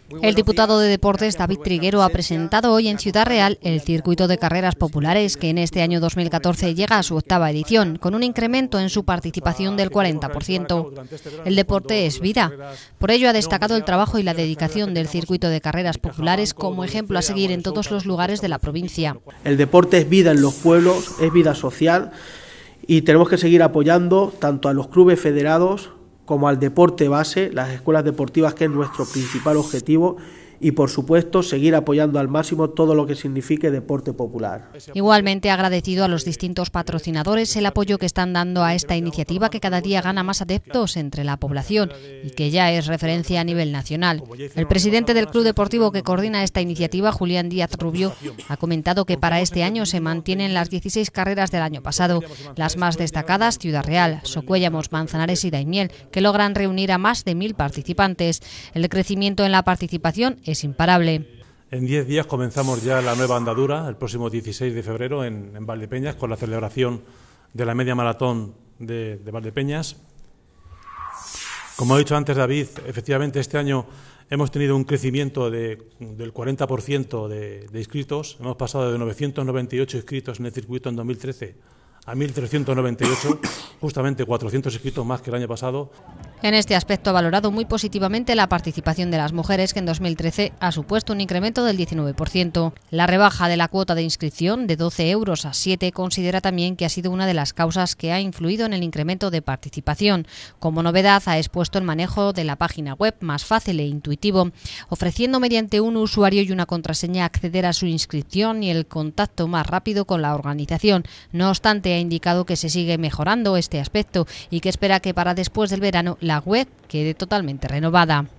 El diputado de Deportes, David Triguero, ha presentado hoy en Ciudad Real el circuito de carreras populares que en este año 2014 llega a su 8ª edición, con un incremento en su participación del 40%. El deporte es vida. Por ello ha destacado el trabajo y la dedicación del circuito de carreras populares como ejemplo a seguir en todos los lugares de la provincia. El deporte es vida en los pueblos, es vida social y tenemos que seguir apoyando tanto a los clubes federados como al deporte base, las escuelas deportivas, que es nuestro principal objetivo, y por supuesto seguir apoyando al máximo todo lo que signifique deporte popular. Igualmente ha agradecido a los distintos patrocinadores el apoyo que están dando a esta iniciativa que cada día gana más adeptos entre la población y que ya es referencia a nivel nacional. El presidente del club deportivo que coordina esta iniciativa, Julián Díaz Rubio, ha comentado que para este año se mantienen las 16 carreras del año pasado, las más destacadas Ciudad Real, Socuéllamos, Manzanares y Daimiel, que logran reunir a más de 1000 participantes. El crecimiento en la participación es imparable. En 10 días comenzamos ya la nueva andadura, el próximo 16 de febrero en Valdepeñas, con la celebración de la media maratón de Valdepeñas. Como ha dicho antes David, efectivamente este año hemos tenido un crecimiento del 40% de inscritos. Hemos pasado de 998 inscritos en el circuito en 2013 a 1.398, justamente 400 inscritos más que el año pasado. En este aspecto ha valorado muy positivamente la participación de las mujeres, que en 2013 ha supuesto un incremento del 19%. La rebaja de la cuota de inscripción de 12 euros a 7 considera también que ha sido una de las causas que ha influido en el incremento de participación. Como novedad ha expuesto el manejo de la página web más fácil e intuitivo, ofreciendo mediante un usuario y una contraseña acceder a su inscripción y el contacto más rápido con la organización. No obstante, ha indicado que se sigue mejorando este aspecto y que espera que para después del verano la web quede totalmente renovada.